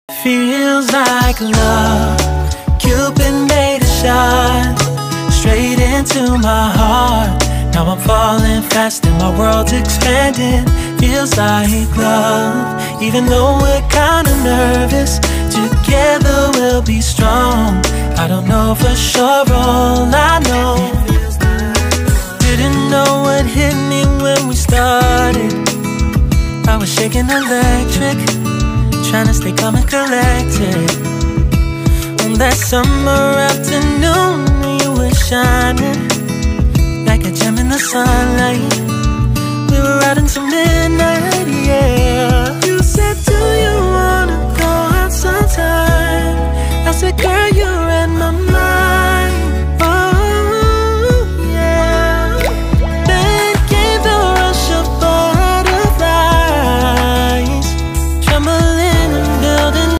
Feels like love. Cupid made a shot straight into my heart. Now I'm falling fast and my world's expanding. Feels like love. Even though we're kinda nervous, together we'll be strong. I don't know for sure, all I know. Didn't know what hit me when we started. I was shaking electric, trying to stay calm and collected. On that summer afternoon, you were shining like a gem in the sunlight. We were out until midnight, yeah.